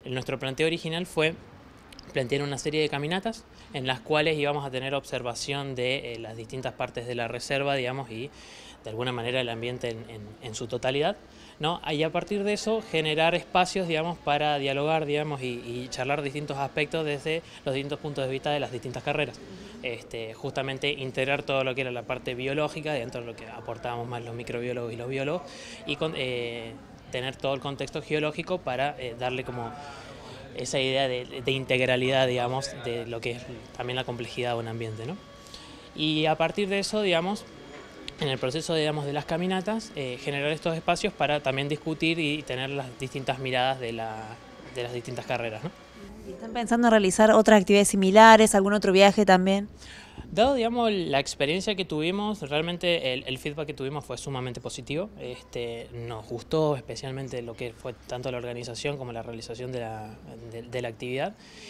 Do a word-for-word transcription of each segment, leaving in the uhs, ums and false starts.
nuestro planteo original fue plantear una serie de caminatas en las cuales íbamos a tener observación de eh, las distintas partes de la reserva, digamos, y de alguna manera el ambiente en, en, en su totalidad, ¿no? Y a partir de eso generar espacios, digamos, para dialogar, digamos, y, y charlar distintos aspectos desde los distintos puntos de vista de las distintas carreras. Este, justamente integrar todo lo que era la parte biológica dentro de lo que aportábamos más los microbiólogos y los biólogos, y con, eh, tener todo el contexto geológico para eh, darle como esa idea de, de integralidad, digamos, de lo que es también la complejidad de un ambiente, ¿no? Y a partir de eso, digamos, en el proceso, digamos, de las caminatas, eh, generar estos espacios para también discutir y tener las distintas miradas de, la, de las distintas carreras, ¿no? ¿Y están pensando en realizar otras actividades similares, algún otro viaje también? Dado, digamos, la experiencia que tuvimos, realmente el, el feedback que tuvimos fue sumamente positivo. Este, nos gustó especialmente lo que fue tanto la organización como la realización de la, de, de la actividad,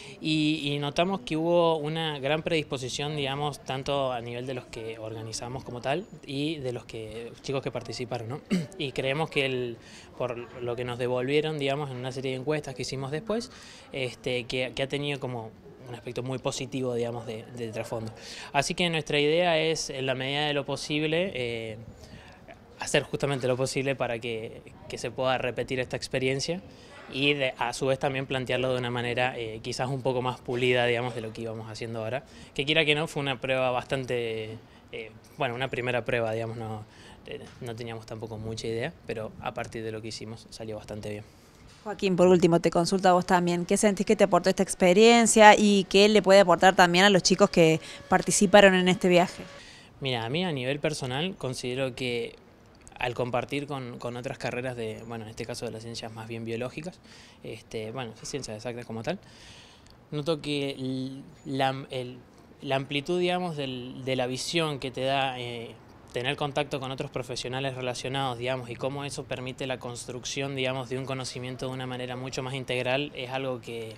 y, y notamos que hubo una gran predisposición, digamos, tanto a nivel de los que organizamos como tal y de los que, chicos que participaron, ¿no? Y creemos que el, por lo que nos devolvieron, digamos, en una serie de encuestas que hicimos después, este, que, que ha tenido como un aspecto muy positivo, digamos, de, de trasfondo. Así que nuestra idea es, en la medida de lo posible, eh, hacer justamente lo posible para que, que se pueda repetir esta experiencia y de, a su vez también plantearlo de una manera eh, quizás un poco más pulida, digamos, de lo que íbamos haciendo ahora. Que quiera que no, fue una prueba bastante, eh, bueno, una primera prueba, digamos, no, eh, no teníamos tampoco mucha idea, pero a partir de lo que hicimos salió bastante bien. Joaquín, por último, te consulto a vos también. ¿Qué sentís que te aportó esta experiencia y qué le puede aportar también a los chicos que participaron en este viaje? Mira, a mí a nivel personal considero que al compartir con, con otras carreras de, bueno, en este caso de las ciencias más bien biológicas, este, bueno, ciencias exactas como tal, noto que la, el, la amplitud, digamos, del, de la visión que te da eh, tener contacto con otros profesionales relacionados, digamos, y cómo eso permite la construcción, digamos, de un conocimiento de una manera mucho más integral, es algo que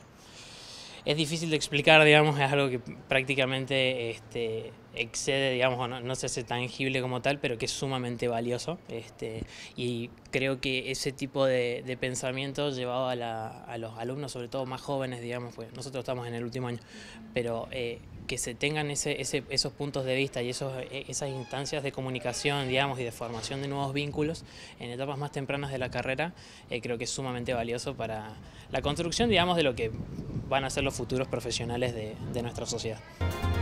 es difícil de explicar, digamos, es algo que prácticamente este, excede, digamos, no, no se hace tangible como tal, pero que es sumamente valioso. Este, y creo que ese tipo de, de pensamiento llevado a, la, a los alumnos, sobre todo más jóvenes, digamos, pues nosotros estamos en el último año, pero eh, que se tengan ese, ese, esos puntos de vista y esos, esas instancias de comunicación, digamos, y de formación de nuevos vínculos en etapas más tempranas de la carrera, eh, creo que es sumamente valioso para la construcción, digamos, de lo que van a ser los futuros profesionales de, de nuestra sociedad.